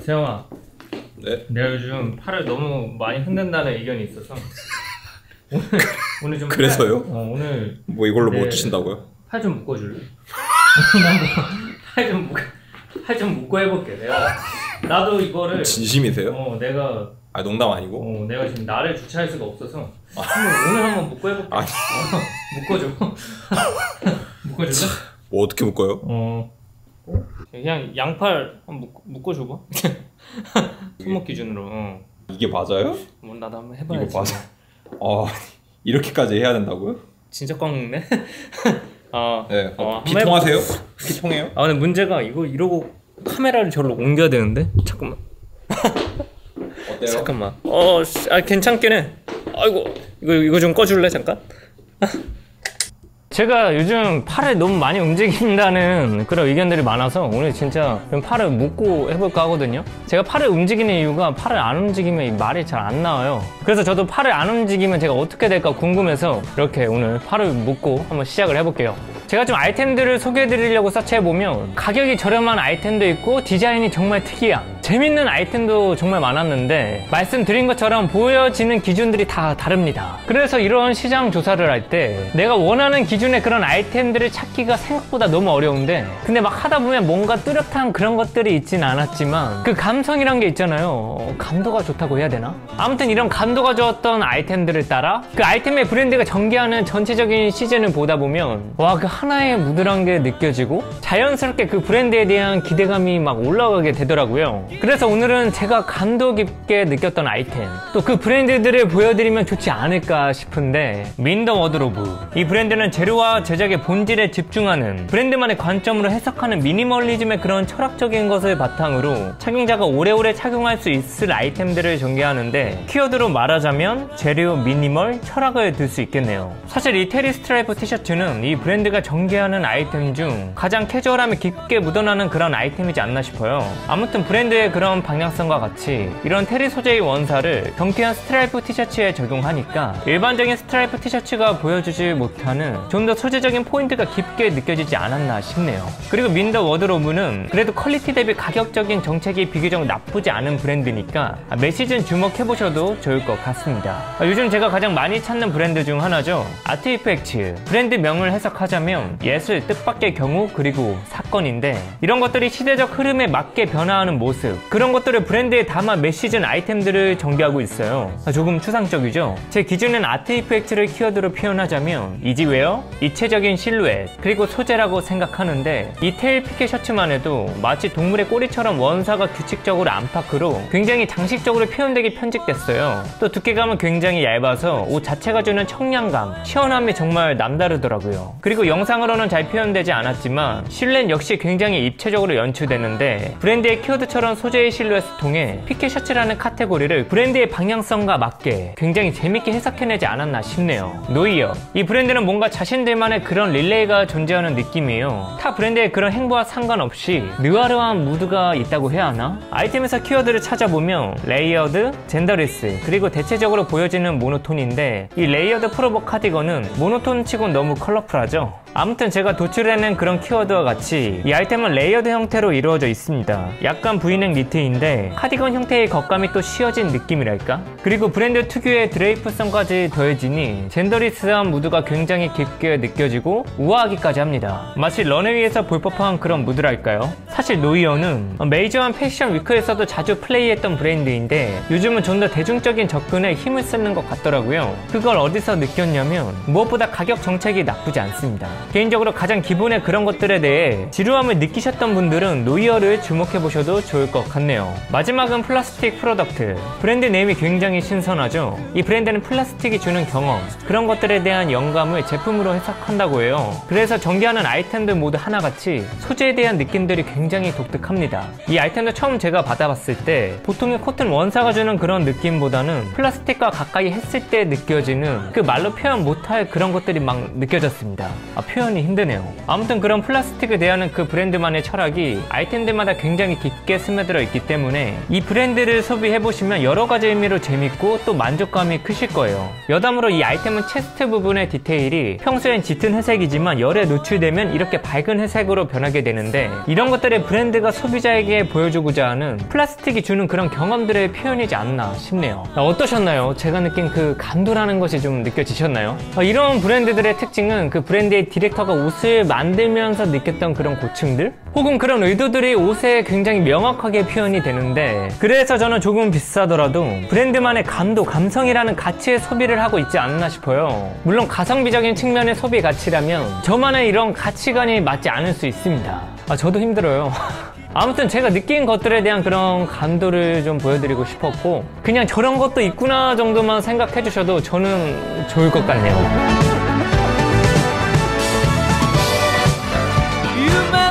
세영아. 네? 내가 요즘 팔을 너무 많이 흔든다는 의견이 있어서 오늘 좀 그래서요? 오늘 뭐 이걸로 뭐 드신다고요? 팔 좀 묶어줄래? 팔 좀 묶고 해볼게. 나도 이거를 진심이세요? 내가 농담 아니고? 내가 지금 나를 주체할 수가 없어서 오늘 한번 묶고 해볼게. 아니 묶어줘. 묶어줄래? 뭐 어떻게 묶어요? 그냥 양팔 한번 묶어줘봐. 손목 기준으로. 이게 맞아요? 뭐 나도 한번 해봐야지. 이거 맞아. 이렇게까지 해야 된다고요? 진짜 꽉 묶네. 네. 피 통하세요? 피 통해요? 근데 문제가 이러고 카메라를 저로 옮겨야 되는데. 잠깐만. 어때요? 잠깐만. 괜찮긴 해. 아이고, 이거 좀 꺼줄래 잠깐? 제가 요즘 팔을 너무 많이 움직인다는 그런 의견들이 많아서 오늘 진짜 팔을 묶고 해볼까 하거든요. 제가 팔을 움직이는 이유가 팔을 안 움직이면 말이 잘 안 나와요. 그래서 저도 팔을 안 움직이면 제가 어떻게 될까 궁금해서 이렇게 오늘 팔을 묶고 한번 시작을 해볼게요. 제가 좀 아이템들을 소개해드리려고 서치해보면 가격이 저렴한 아이템도 있고 디자인이 정말 특이한 재밌는 아이템도 정말 많았는데 말씀드린 것처럼 보여지는 기준들이 다 다릅니다. 그래서 이런 시장 조사를 할 때 내가 원하는 기준의 그런 아이템들을 찾기가 생각보다 너무 어려운데 근데 막 하다 보면 뭔가 뚜렷한 그런 것들이 있진 않았지만 그 감성이란 게 있잖아요. 감도가 좋다고 해야 되나? 아무튼 이런 감도가 좋았던 아이템들을 따라 그 아이템의 브랜드가 전개하는 전체적인 시즌을 보다 보면 와, 그 하나의 무드란 게 느껴지고 자연스럽게 그 브랜드에 대한 기대감이 막 올라가게 되더라고요. 그래서 오늘은 제가 감도 깊게 느꼈던 아이템 또 그 브랜드들을 보여드리면 좋지 않을까 싶은데 민더 워드로브. 이 브랜드는 재료와 제작의 본질에 집중하는 브랜드만의 관점으로 해석하는 미니멀리즘의 그런 철학적인 것을 바탕으로 착용자가 오래오래 착용할 수 있을 아이템들을 전개하는데 키워드로 말하자면 재료, 미니멀, 철학을 들 수 있겠네요. 사실 이 테리 스트라이프 티셔츠는 이 브랜드가 전개하는 아이템 중 가장 캐주얼함이 깊게 묻어나는 그런 아이템이지 않나 싶어요. 아무튼 브랜드의 그런 방향성과 같이 이런 테리 소재의 원사를 경쾌한 스트라이프 티셔츠에 적용하니까 일반적인 스트라이프 티셔츠가 보여주지 못하는 좀 더 소재적인 포인트가 깊게 느껴지지 않았나 싶네요. 그리고 민더 워드로브는 그래도 퀄리티 대비 가격적인 정책이 비교적 나쁘지 않은 브랜드니까 매 시즌 주목해보셔도 좋을 것 같습니다. 요즘 제가 가장 많이 찾는 브랜드 중 하나죠. 아트이펙츠. 브랜드 명을 해석하자면 예술, 뜻밖의 경우, 그리고 사건인데 이런 것들이 시대적 흐름에 맞게 변화하는 모습 그런 것들을 브랜드에 담아 매 시즌 아이템들을 전개하고 있어요. 조금 추상적이죠? 제 기준은 아트이펙츠를 키워드로 표현하자면 이지웨어, 입체적인 실루엣, 그리고 소재라고 생각하는데 이 테일 피켓 셔츠만 해도 마치 동물의 꼬리처럼 원사가 규칙적으로 안팎으로 굉장히 장식적으로 표현되게 편집됐어요. 또 두께감은 굉장히 얇아서 옷 자체가 주는 청량감, 시원함이 정말 남다르더라고요. 그리고 영상으로는 잘 표현되지 않았지만 실루엣 역시 굉장히 입체적으로 연출되는데 브랜드의 키워드처럼 소재의 실루엣을 통해 피켓 셔츠라는 카테고리를 브랜드의 방향성과 맞게 굉장히 재밌게 해석해내지 않았나 싶네요. 노이어. 이 브랜드는 뭔가 자신들만의 그런 릴레이가 존재하는 느낌이에요. 타 브랜드의 그런 행보와 상관없이 느와르한 무드가 있다고 해야 하나? 아이템에서 키워드를 찾아보면 레이어드, 젠더리스, 그리고 대체적으로 보여지는 모노톤인데 이 레이어드 풀오버 카디건은 모노톤 치곤 너무 컬러풀하죠? 아무튼 제가 도출해낸 그런 키워드와 같이 이 아이템은 레이어드 형태로 이루어져 있습니다. 약간 V넥 니트인데 카디건 형태의 겉감이 또 씌워진 느낌이랄까? 그리고 브랜드 특유의 드레이프성까지 더해지니 젠더리스한 무드가 굉장히 깊게 느껴지고 우아하기까지 합니다. 마치 런웨이에서 볼 법한 그런 무드랄까요? 사실 노이어는 메이저한 패션 위크에서도 자주 플레이했던 브랜드인데 요즘은 좀 더 대중적인 접근에 힘을 쓰는 것 같더라고요. 그걸 어디서 느꼈냐면 무엇보다 가격 정책이 나쁘지 않습니다. 개인적으로 가장 기본의 그런 것들에 대해 지루함을 느끼셨던 분들은 노이어를 주목해보셔도 좋을 것 같네요. 마지막은 플라스틱 프로덕트. 브랜드 네임이 굉장히 신선하죠. 이 브랜드는 플라스틱이 주는 경험, 그런 것들에 대한 영감을 제품으로 해석한다고 해요. 그래서 전개하는 아이템들 모두 하나같이 소재에 대한 느낌들이 굉장히 독특합니다. 이 아이템도 처음 제가 받아봤을 때 보통의 코튼 원사가 주는 그런 느낌보다는 플라스틱과 가까이 했을 때 느껴지는 그 말로 표현 못할 그런 것들이 막 느껴졌습니다. 표현이 힘드네요. 아무튼 그런 플라스틱에 대한 그 브랜드만의 철학이 아이템들마다 굉장히 깊게 스며들 스며들어 있기 때문에 이 브랜드를 소비해보시면 여러가지 의미로 재밌고 또 만족감이 크실 거예요. 여담으로 이 아이템은 체스트 부분의 디테일이 평소엔 짙은 회색이지만 열에 노출되면 이렇게 밝은 회색으로 변하게 되는데, 이런 것들의 브랜드가 소비자에게 보여주고자 하는 플라스틱이 주는 그런 경험들의 표현이지 않나 싶네요. 어떠셨나요? 제가 느낀 그 감도라는 것이 좀 느껴지셨나요? 이런 브랜드들의 특징은 그 브랜드의 디렉터가 옷을 만들면서 느꼈던 그런 고충들? 혹은 그런 의도들이 옷에 굉장히 명확하게 표현이 되는데, 그래서 저는 조금 비싸더라도 브랜드만의 감도, 감성이라는 가치의 소비를 하고 있지 않나 싶어요. 물론 가성비적인 측면의 소비 가치라면 저만의 이런 가치관이 맞지 않을 수 있습니다. 저도 힘들어요. 아무튼 제가 느낀 것들에 대한 그런 감도를 좀 보여드리고 싶었고, 그냥 저런 것도 있구나 정도만 생각해 주셔도 저는 좋을 것 같네요.